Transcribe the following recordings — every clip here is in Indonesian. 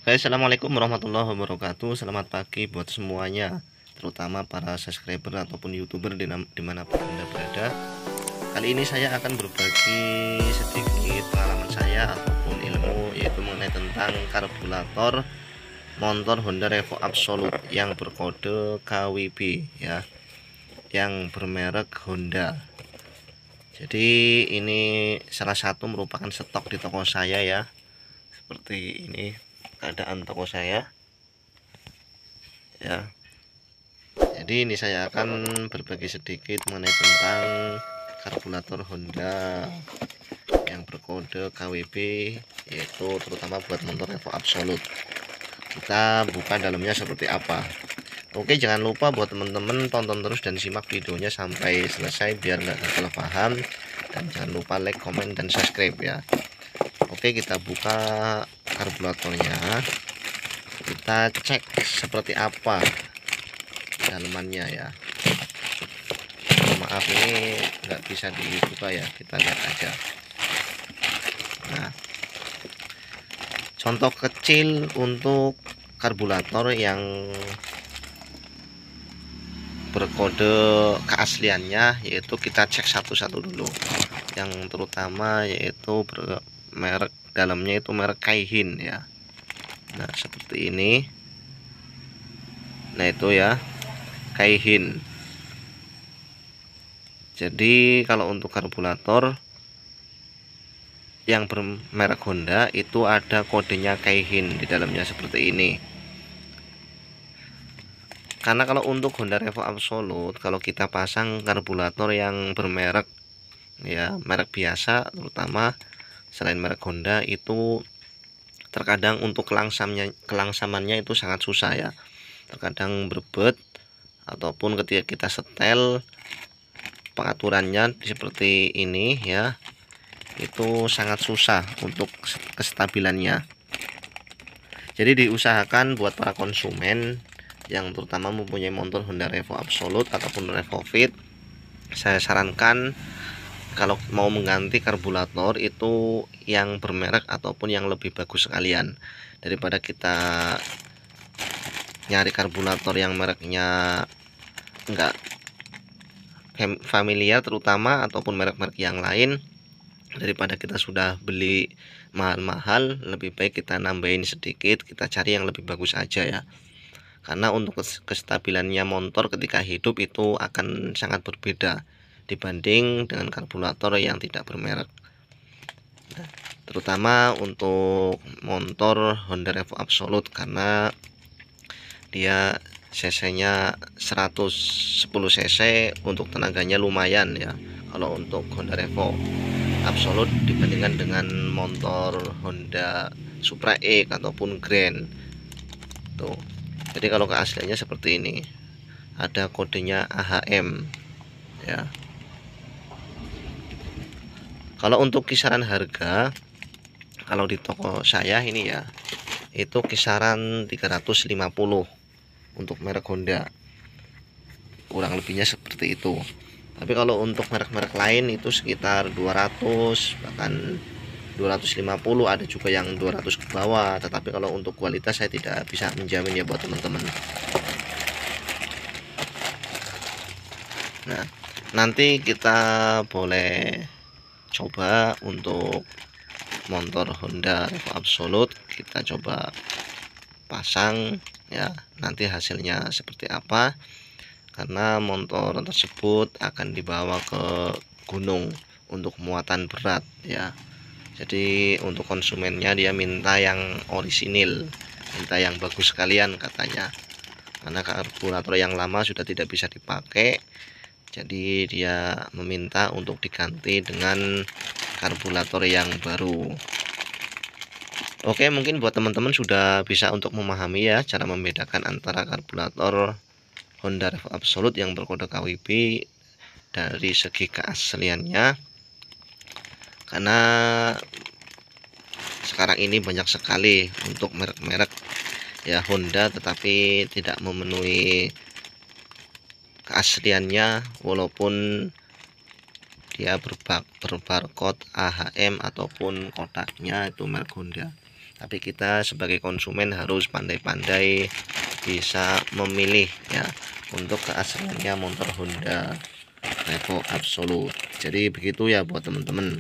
Hai, assalamualaikum warahmatullahi wabarakatuh. Selamat pagi buat semuanya, terutama para subscriber ataupun youtuber dimanapun anda berada. Kali ini saya akan berbagi sedikit pengalaman saya ataupun ilmu, yaitu mengenai tentang karburator motor Honda Revo Absolute yang berkode KWB ya, yang bermerek Honda. Jadi ini salah satu merupakan stok di toko saya ya. Seperti ini keadaan toko saya ya. Jadi ini saya akan berbagi sedikit mengenai tentang karburator Honda yang berkode KWB, yaitu terutama buat motor Revo Absolute. Kita buka dalamnya seperti apa. Oke, jangan lupa buat teman-teman tonton terus dan simak videonya sampai selesai biar nggak salah paham, dan jangan lupa like, komen, dan subscribe ya. Oke, kita buka karburatornya, kita cek seperti apa dalamannya ya. Maaf, ini nggak bisa dibuka ya, kita lihat aja. Nah, contoh kecil untuk karburator yang berkode keasliannya, yaitu kita cek satu-satu dulu. Yang terutama yaitu merek dalamnya itu merek Kaihin ya. Nah, seperti ini. Nah, itu ya, Kaihin. Jadi kalau untuk karburator yang bermerek Honda itu ada kodenya Kaihin di dalamnya seperti ini. Karena kalau untuk Honda Revo Absolute, kalau kita pasang karburator yang bermerek ya, merek biasa terutama selain merek Honda, itu terkadang untuk kelangsamannya itu sangat susah ya. Terkadang berbet, ataupun ketika kita setel pengaturannya seperti ini ya, itu sangat susah untuk kestabilannya. Jadi diusahakan buat para konsumen yang terutama mempunyai motor Honda Revo Absolute ataupun Revo Fit, saya sarankan kalau mau mengganti karburator itu yang bermerek ataupun yang lebih bagus sekalian, daripada kita nyari karburator yang mereknya enggak familiar terutama, ataupun merek-merek yang lain. Daripada kita sudah beli mahal-mahal, lebih baik kita nambahin sedikit, kita cari yang lebih bagus aja ya. Karena untuk kestabilannya motor ketika hidup itu akan sangat berbeda dibanding dengan karburator yang tidak bermerek. Nah, terutama untuk motor Honda Revo Absolute, karena dia cc-nya 110 cc, untuk tenaganya lumayan ya kalau untuk Honda Revo Absolute dibandingkan dengan motor Honda Supra E ataupun Grand tuh. Jadi kalau keasliannya seperti ini, ada kodenya AHM ya. Kalau untuk kisaran harga, kalau di toko saya ini ya, itu kisaran 350 untuk merek Honda, kurang lebihnya seperti itu. Tapi kalau untuk merek-merek lain itu sekitar 200, bahkan 250, ada juga yang 200 ke bawah. Tetapi kalau untuk kualitas saya tidak bisa menjamin ya buat teman-teman. Nah, nanti kita boleh coba untuk motor Honda Revo Absolute, kita coba pasang ya, nanti hasilnya seperti apa. Karena motor tersebut akan dibawa ke gunung untuk muatan berat ya. Jadi untuk konsumennya dia minta yang orisinil, minta yang bagus sekalian katanya. Karena karburator yang lama sudah tidak bisa dipakai, jadi dia meminta untuk diganti dengan karburator yang baru. Oke, mungkin buat teman-teman sudah bisa untuk memahami ya cara membedakan antara karburator Honda Revo Absolute yang berkode KWB dari segi keasliannya. Karena sekarang ini banyak sekali untuk merek-merek ya Honda, tetapi tidak memenuhi keasliannya, walaupun dia berbarcode AHM ataupun kotaknya itu merek Honda, Tapi kita sebagai konsumen harus pandai-pandai bisa memilih ya untuk keasliannya motor Honda Revo Absolute. Jadi begitu ya buat teman-teman.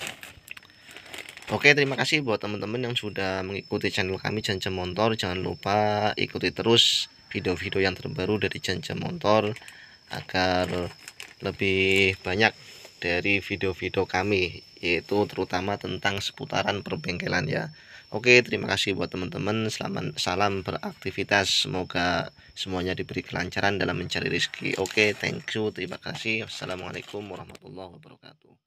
Oke, terima kasih buat teman-teman yang sudah mengikuti channel kami Jam Motor. Jangan lupa ikuti terus video-video yang terbaru dari Jam Motor agar lebih banyak dari video-video kami, yaitu terutama tentang seputaran perbengkelan ya. Oke, terima kasih buat teman-teman. Salam beraktivitas. Semoga semuanya diberi kelancaran dalam mencari rezeki. Oke, thank you. Terima kasih. Wassalamualaikum warahmatullahi wabarakatuh.